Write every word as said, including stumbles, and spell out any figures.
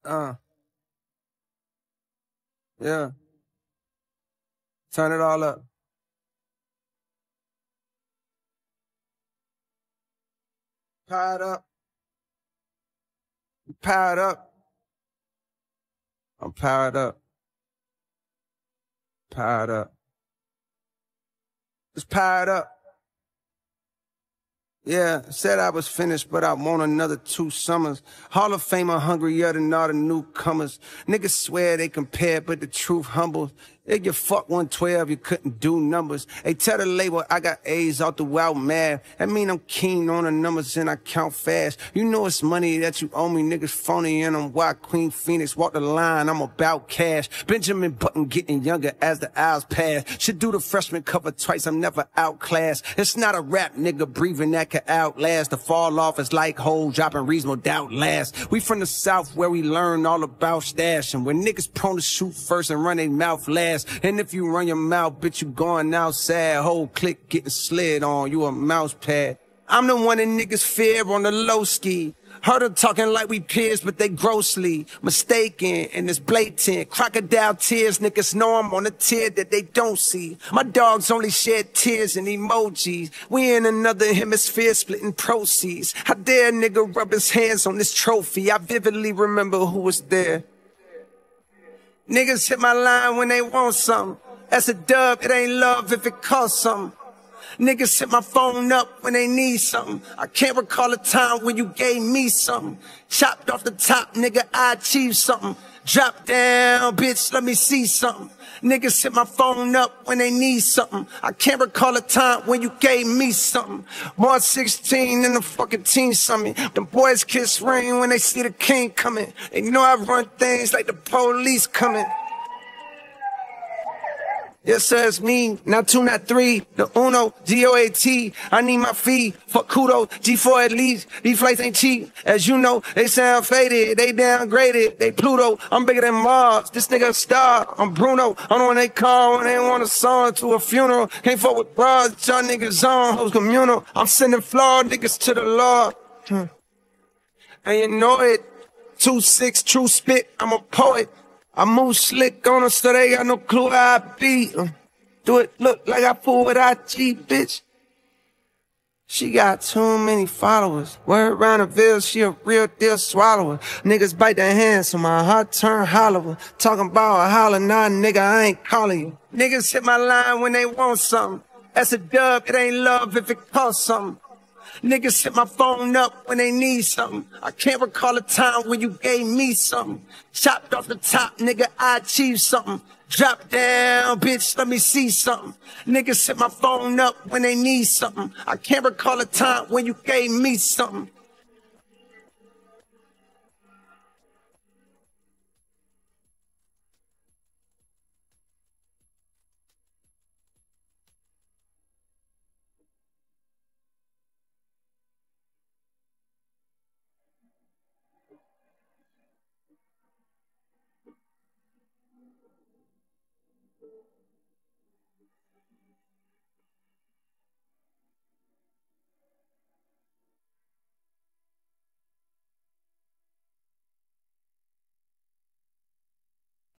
Uh, yeah. Turn it all up. Powered up. Powered up. I'm powered up. Powered up. It's powered up. Yeah, said I was finished, but I want another two summers. Hall of Famer hungrier than all the newcomers. Niggas swear they compare, but the truth humbles. If you fuck one twelve, you couldn't do numbers. Hey, tell the label I got A's out the wild mad. That mean I'm keen on the numbers and I count fast. You know it's money that you owe me, niggas phony, and I'm why Queen Phoenix walk the line. I'm about cash. Benjamin Button getting younger as the hours pass. Should do the freshman cover twice, I'm never outclassed. It's not a rap nigga breathing that can outlast. The fall off is like hole dropping reasonable doubt last. We from the South where we learn all about stashing. Where niggas prone to shoot first and run their mouth last. And if you run your mouth, bitch, you going outside. Whole click getting slid on, you a mouse pad. I'm the one that niggas fear on the low ski. Heard them talking like we peers, but they grossly mistaken, and it's blatant. Crocodile tears, niggas know I'm on a tier that they don't see. My dogs only shed tears and emojis. We in another hemisphere splitting proceeds. How dare a nigga rub his hands on this trophy? I vividly remember who was there. Niggas hit my line when they want something. That's a dub, it ain't love if it costs something. Niggas hit my phone up when they need something. I can't recall a time when you gave me something. Chopped off the top, nigga, I achieved something. Drop down, bitch, let me see something. Niggas hit my phone up when they need something. I can't recall a time when you gave me something. March sixteen in the fucking teen summit. Them boys kiss ring when they see the king coming. They know I run things like the police coming. Yes, sir, it's me. Not two, not three. The Uno, G O A T. I need my fee. Fuck kudo, G four at least. These flights ain't cheap. As you know, they sound faded. They downgraded. They Pluto. I'm bigger than Mars. This nigga a star. I'm Bruno. I'm the one they call when they want a song to a funeral. Can't fuck with bras. Y'all niggas on. Hoes communal. I'm sending flawed niggas to the Lord. Hmm. And you know it. Two six, true spit. I'm a poet. I move slick on them so they got no clue how I be. Uh, do it look like I fool with I G, bitch? She got too many followers. Word around the ville, she a real deal swallower. Niggas bite their hands so my heart turn hollower. Talking about a holler, nah, nigga, I ain't calling you. Niggas hit my line when they want something. That's a dub, it ain't love if it costs something. Niggas hit my phone up when they need something. I can't recall a time when you gave me something. Chopped off the top, nigga, I achieved something. Drop down, bitch, let me see something. Niggas hit my phone up when they need something. I can't recall a time when you gave me something.